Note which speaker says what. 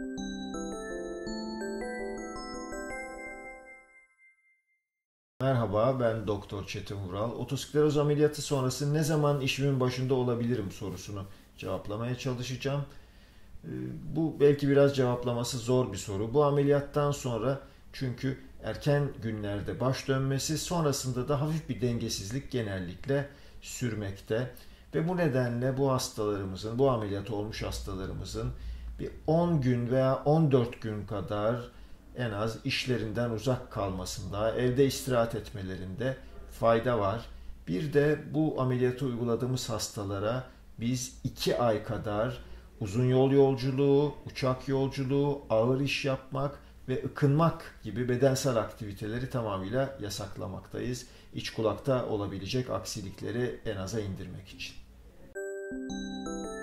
Speaker 1: Merhaba, ben Doktor Çetin Vural. Otoskleroz ameliyatı sonrası ne zaman işimin başında olabilirim sorusunu cevaplamaya çalışacağım. Ee, Bu belki biraz cevaplaması zor bir soru. Bu ameliyattan sonra çünkü erken günlerde baş dönmesi sonrasında da hafif bir dengesizlik genellikle sürmekte. Ve bu nedenle bu hastalarımızın, bu ameliyat olmuş hastalarımızın bir 10 gün veya 14 gün kadar en az işlerinden uzak kalmasında, evde istirahat etmelerinde fayda var. Bir de bu ameliyatı uyguladığımız hastalara biz 2 ay kadar uzun yol yolculuğu, uçak yolculuğu, ağır iş yapmak ve ıkınmak gibi bedensel aktiviteleri tamamıyla yasaklamaktayız. İç kulakta olabilecek aksilikleri en aza indirmek için.